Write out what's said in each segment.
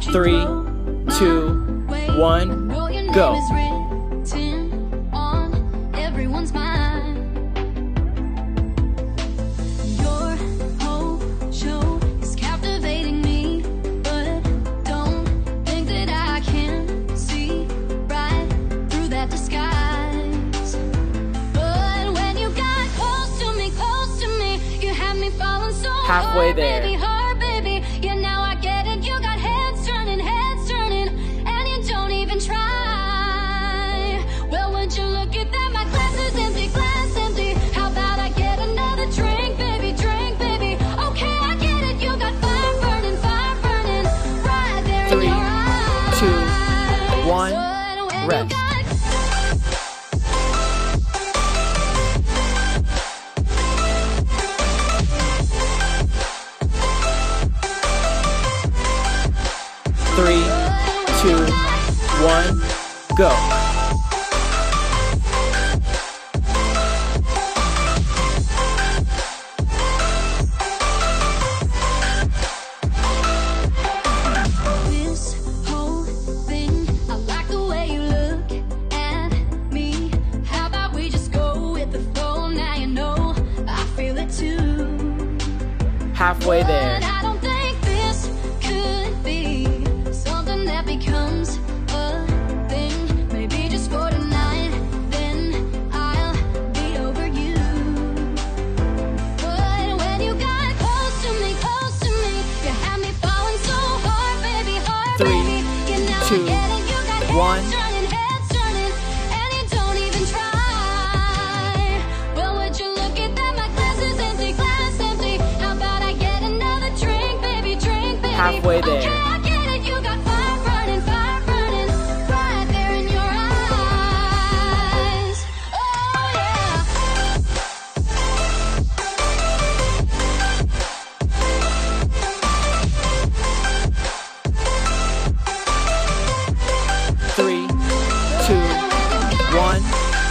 3, 2, 1, go. Halfway there. Baby, yeah, now I get it. You got heads turning, and you don't even try. Well, would you look at that? My glass is empty, glass empty. How about I get another drink, baby, drink, baby? Okay, I get it. You got fire burning, right there in your eyes. 3, 2, 1, rest. 3, 2, 1, go. This whole thing, I like the way you look at me. How about we just go with the flow? Now you know I feel it too. Halfway there. But I don't think this could be something that becomes a thing. Maybe just for tonight, then I'll be over you. But when you got close to me, you had me falling so hard, baby, hard, 3, baby. You know 2, I get it. You got 1. heads turning, and you don't even try. Well, would you look at that? My glass is empty, glass empty. How about I get another drink, baby, drink, baby? Halfway there. Okay, I get it. You got fire burning, right there in your eyes. Oh yeah. 3, 2, 1.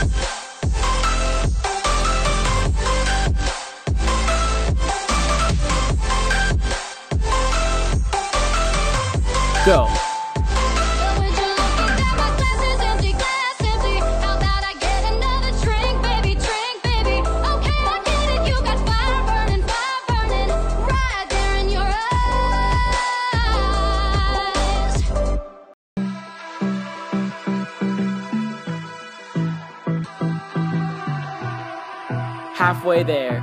Go. Would you look at that? My glass is empty, glass empty. How about I get another drink, baby, drink, baby? Okay, I get it. You got fire burning, right there in your eyes. Halfway there.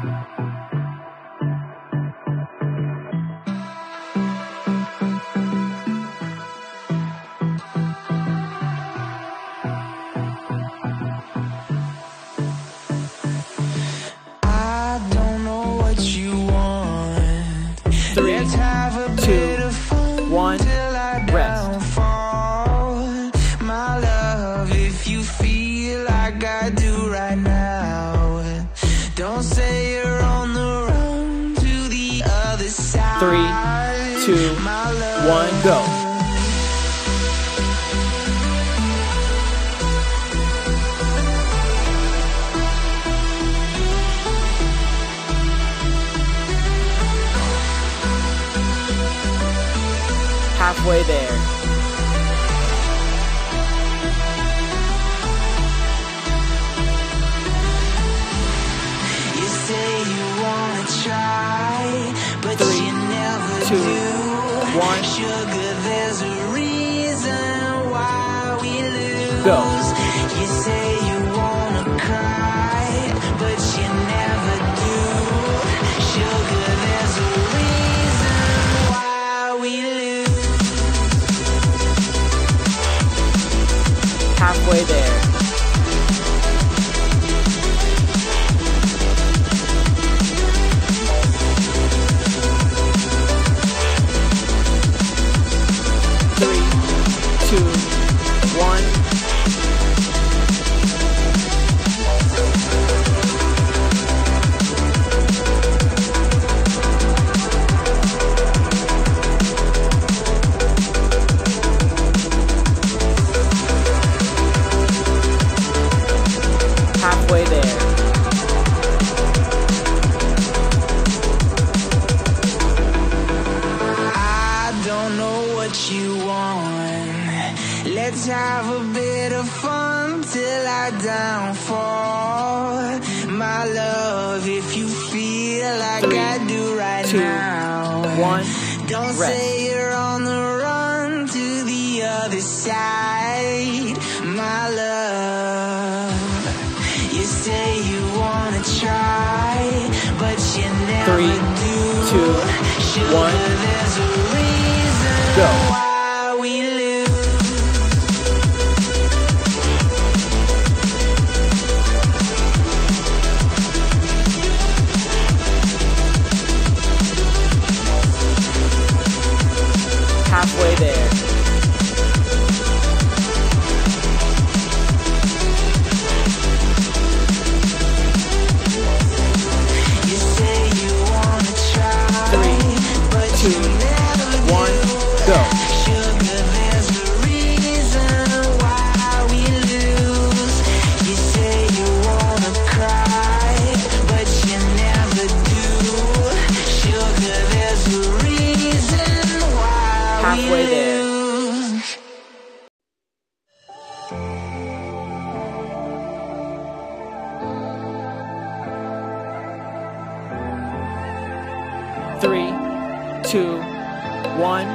I don't know what you want. 3, Let's have a 2, bit of fun 1, till I rest. downfall. My love, if you feel like I do right now, don't say you're on the run to the other side. 3, 2, 1, go. Halfway there. You say you wanna try, but 3, you never 2, do. 1. Sugar, there's a reason why we lose. Go. You say you wanna cry, but you never do. Sugar, there's a reason why we lose. Halfway there. 3, 2, 1. Let's have a bit of fun till I downfall. My love, if you feel like 3, I do right 2, now. 1, Don't rest. say you're on the run to the other side. My love, you say you wanna try, but you never 3, do. 2, Sugar, 1, there's a reason go. why we lose. Halfway there. You say you wanna try, 3, but 2, you never 1, do. go. Sugar, there's a reason why we lose. You say you wanna cry, but you never do. Sugar, there's a reason why Halfway we there. lose. 3, 2, 1.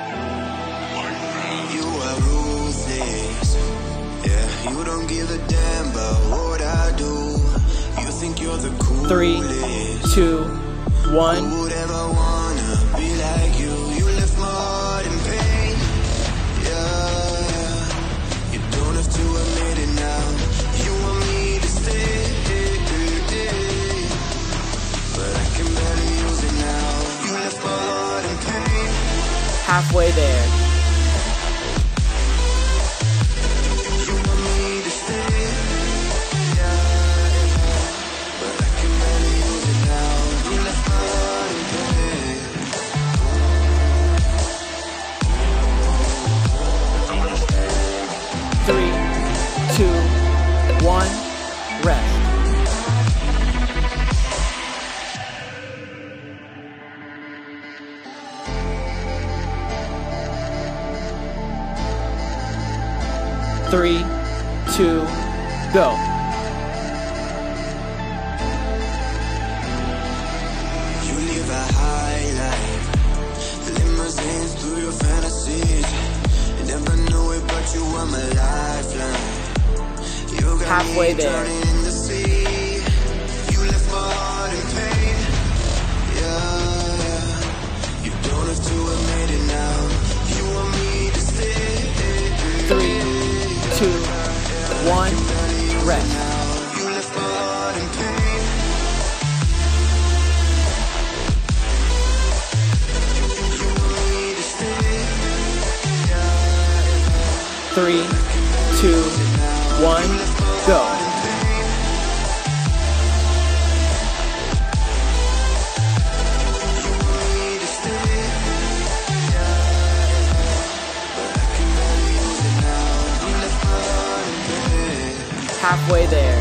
You are ruthless, yeah. You don't give a damn about what I do. You think you're the coolest. 3, 2, 1. Who would ever wanna be like you? You left my heart in pain, yeah. You don't have to admit it now. You want me to stay, but I can barely use it now. You left my heart in pain. Halfway there. You want me to stay, yeah, but I can barely use it now. You left my heart in pain. 3, 2, 1, rest. Three, 2, go. You live a high life, limousines through your fantasies. You never knew it, but you were my lifeline. You got Halfway me there. drowning in the sea. You left my heart in pain, yeah. You don't have to admit it now. You want me to stay. 3, 2, 1, rest. You left my heart in pain. You want me to stay, 3, 2, 1, go. Halfway there.